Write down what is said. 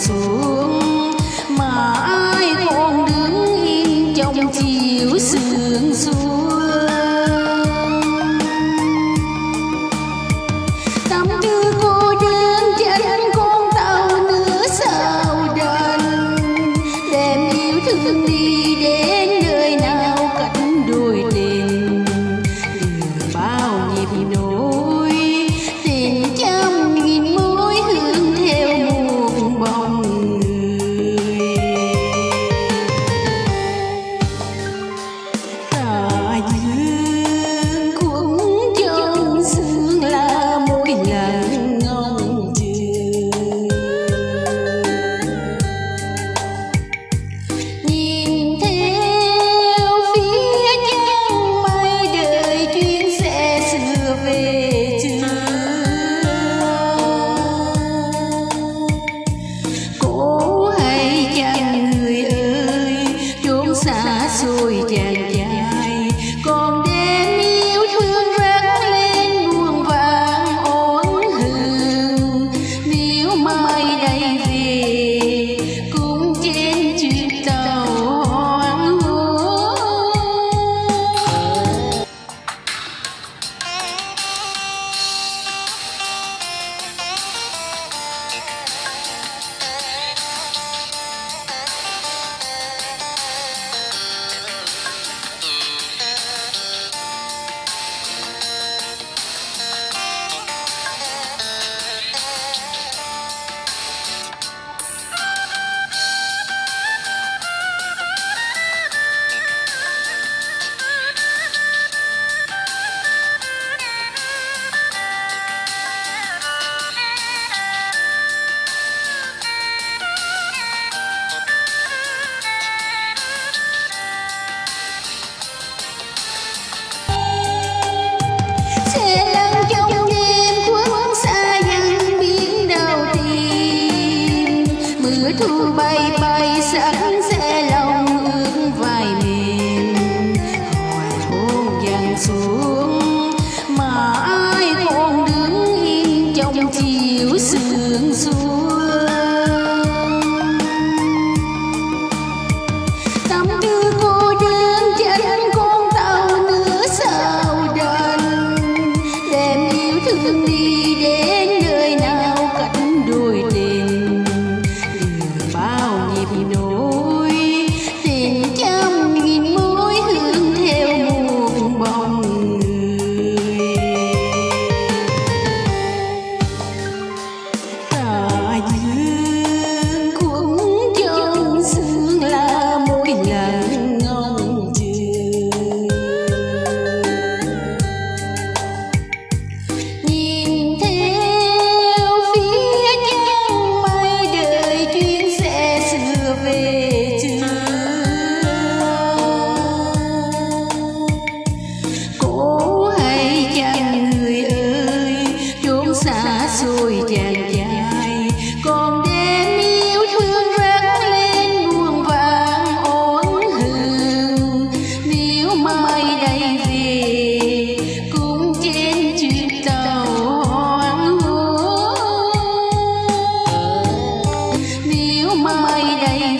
xuống, mà ai còn đứng yên trong chiều sương xuân. Tâm tư cô đơn chẳng con tàu nữa sao đành, đem yêu thương đi đến nơi nào cánh đôi tình. Lừa bao nhịp nỗi tình trăm nghìn mối hương theo một bóng người. Tà dương cũng trong sương là mỗi lần ngóng chờ, nhìn theo phía chân mây đời chuyến xe xưa về chưa. Cố hay chăng người ơi chốn xa xôi chàng trai, còn đem yêu thương rắc lên muôn vàng ổn hương. Nếu mai đây về cũng trên chuyến tàu hoang hôn. Sẽ lăn trong đêm khuất xa dần biển đầu tìm, mưa thu bay bay sắc sẽ lòng ước vai mềm. Hoàng hôn dần xuống, mà ai còn đứng yên trong chiều sương xuân. Tâm tư cô đơn chẳng con tàu nữa sao đành, đem yêu thương đi đến nơi nào cánh đôi tình. Lừa bao nhịp nỗi tình trăm nghìn mối hương theo một bóng người. Tà dương cũng trong sương là mỗi lần ngóng chờ, nhìn theo phía chân mây đời chuyến xe xưa về chưa. Cố hay chăng người ơi chốn xa xôi chàng trai, còn đem yêu thương rắc lên muôn vàng ổn hương. Nếu mai đây về cũng trên chuyến tàu hoang hôn. Nếu mai đây